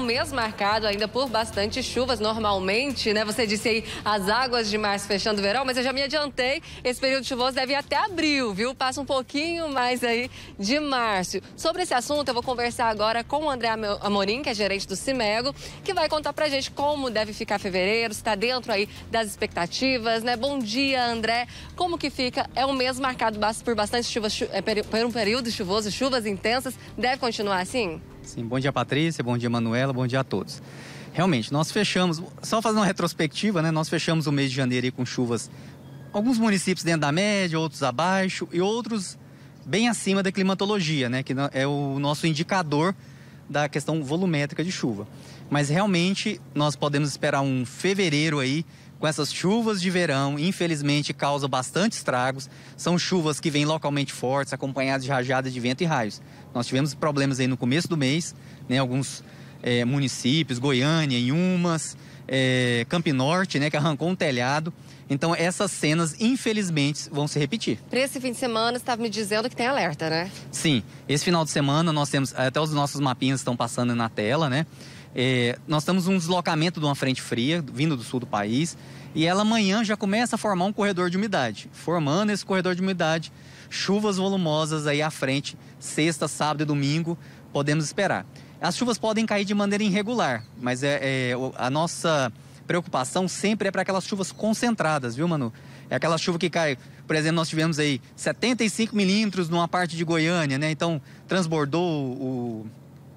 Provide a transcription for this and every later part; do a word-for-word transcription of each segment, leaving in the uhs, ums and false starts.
mês marcado ainda por bastante chuvas. Normalmente, né? Você disse aí as águas de março fechando o verão, mas eu já me adiantei. Esse período chuvoso deve ir até abril, viu? Passa um pouquinho mais aí de março. Sobre esse assunto, eu vou conversar agora com o André Amorim, que é gerente do Cimego, que vai contar pra gente como deve ficar fevereiro, se está dentro aí das expectativas, né? Bom dia, André. Como que fica? É um mês marcado por bastante chuvas, por um período chuvoso, chuvas intensas. Deve continuar assim? Sim, bom dia, Patrícia, bom dia, Manuela, bom dia a todos. Realmente, nós fechamos, só fazendo uma retrospectiva, né? Nós fechamos o mês de janeiro aí com chuvas, alguns municípios dentro da média, outros abaixo e outros bem acima da climatologia, né? Que é o nosso indicador da questão volumétrica de chuva. Mas realmente nós podemos esperar um fevereiro aí com essas chuvas de verão, infelizmente causa bastante estragos. São chuvas que vêm localmente fortes, acompanhadas de rajadas de vento e raios. Nós tivemos problemas aí no começo do mês, né? Alguns é, municípios, Goiânia, Inhumas, é, Campinorte, né? Que arrancou um telhado. Então essas cenas, infelizmente, vão se repetir. Para esse fim de semana, você estava me dizendo que tem alerta, né? Sim, esse final de semana nós temos, até os nossos mapinhas estão passando na tela, né? É, nós temos um deslocamento de uma frente fria vindo do sul do país e ela amanhã já começa a formar um corredor de umidade. Formando esse corredor de umidade, chuvas volumosas aí à frente, sexta, sábado e domingo, podemos esperar. As chuvas podem cair de maneira irregular, mas é, é a nossa preocupação sempre é para aquelas chuvas concentradas, viu, Manu? É aquela chuva que cai, por exemplo, nós tivemos aí setenta e cinco milímetros numa parte de Goiânia, né? Então transbordou o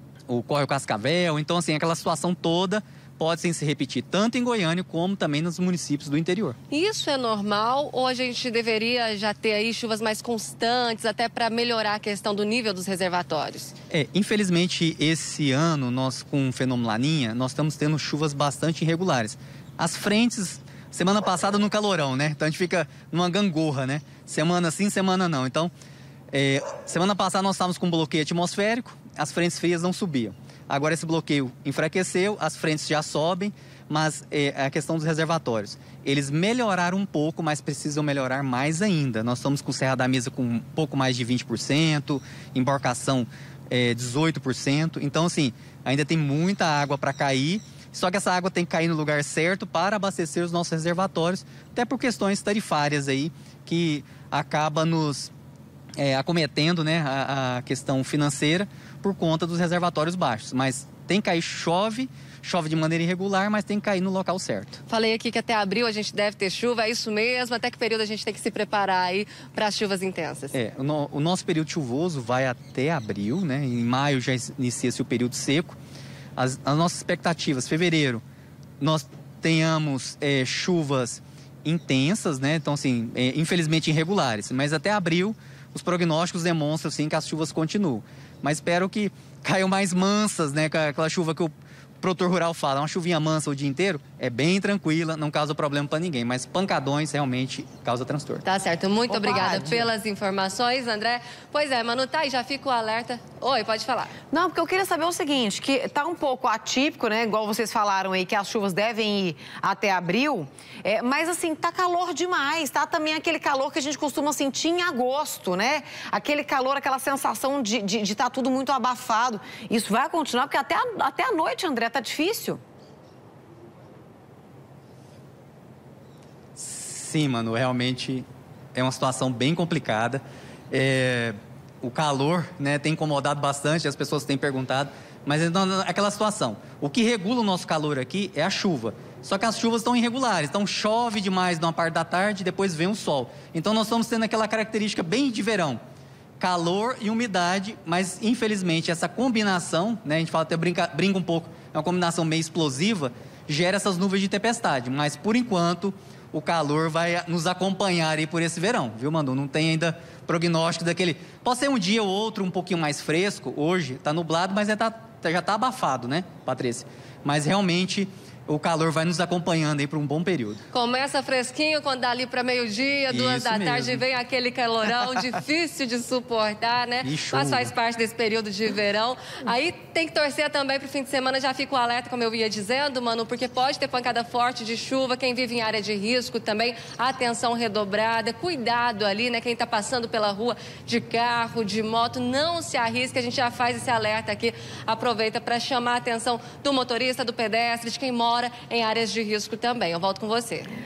o Córrego Cascavel, então assim, aquela situação toda pode sim se repetir, tanto em Goiânia como também nos municípios do interior. Isso é normal ou a gente deveria já ter aí chuvas mais constantes, até para melhorar a questão do nível dos reservatórios? É, infelizmente esse ano, nós com o fenômeno Laninha, nós estamos tendo chuvas bastante irregulares. As frentes, semana passada no calorão, né? Então a gente fica numa gangorra, né? Semana sim, semana não. Então, é, semana passada nós estávamos com um bloqueio atmosférico, as frentes frias não subiam. Agora esse bloqueio enfraqueceu, as frentes já sobem, mas é a questão dos reservatórios. Eles melhoraram um pouco, mas precisam melhorar mais ainda. Nós estamos com Serra da Mesa com um pouco mais de vinte por cento, Embarcação é, dezoito por cento. Então, assim, ainda tem muita água para cair, só que essa água tem que cair no lugar certo para abastecer os nossos reservatórios, até por questões tarifárias aí, que acaba nos é, acometendo, né, a, a questão financeira, por conta dos reservatórios baixos. Mas tem que cair, chove, chove de maneira irregular, mas tem que cair no local certo. Falei aqui que até abril a gente deve ter chuva, é isso mesmo? Até que período a gente tem que se preparar aí para as chuvas intensas? É, o, no, o nosso período chuvoso vai até abril, né? Em maio já inicia-se o período seco. As, as nossas expectativas, fevereiro, nós tenhamos é, chuvas intensas, né? Então, assim, é, infelizmente irregulares, mas até abril os prognósticos demonstram, sim, que as chuvas continuam. Mas espero que caiam mais mansas, né? Aquela chuva que o produtor rural fala, uma chuvinha mansa o dia inteiro, é bem tranquila, não causa problema para ninguém. Mas pancadões realmente causa transtorno. Tá certo. Muito Ô, obrigada Pade. pelas informações, André. Pois é, Manu, tá aí, já fica o alerta. Oi, pode falar. Não, porque eu queria saber o seguinte, que tá um pouco atípico, né? Igual vocês falaram aí, que as chuvas devem ir até abril. É, mas, assim, tá calor demais, tá? Também aquele calor que a gente costuma sentir em agosto, né? Aquele calor, aquela sensação de estar de, de tá tudo muito abafado. Isso vai continuar, porque até a, até a noite, André, tá difícil. Sim, mano, realmente é uma situação bem complicada. É, o calor, né, tem incomodado bastante, as pessoas têm perguntado, mas então, aquela situação. O que regula o nosso calor aqui é a chuva. Só que as chuvas estão irregulares, então chove demais numa parte da tarde e depois vem o sol. Então nós estamos tendo aquela característica bem de verão. Calor e umidade, mas infelizmente essa combinação, né, a gente fala até brinca, brinca um pouco, é uma combinação meio explosiva, gera essas nuvens de tempestade. Mas por enquanto o calor vai nos acompanhar aí por esse verão, viu, Manu? Não tem ainda prognóstico daquele... Pode ser um dia ou outro um pouquinho mais fresco, hoje está nublado, mas já está já tá abafado, né, Patrícia? Mas realmente o calor vai nos acompanhando aí por um bom período. Começa fresquinho, quando dá ali para meio-dia, duas Isso da mesmo. tarde, vem aquele calorão difícil de suportar, né? E chuva. Mas faz parte desse período de verão. Aí tem que torcer também pro fim de semana, já fica o alerta, como eu ia dizendo, Manu, porque pode ter pancada forte de chuva, quem vive em área de risco também, atenção redobrada, cuidado ali, né? Quem tá passando pela rua de carro, de moto, não se arrisque, a gente já faz esse alerta aqui, aproveita para chamar a atenção do motorista, do pedestre, de quem mora em áreas de risco também. Eu volto com você.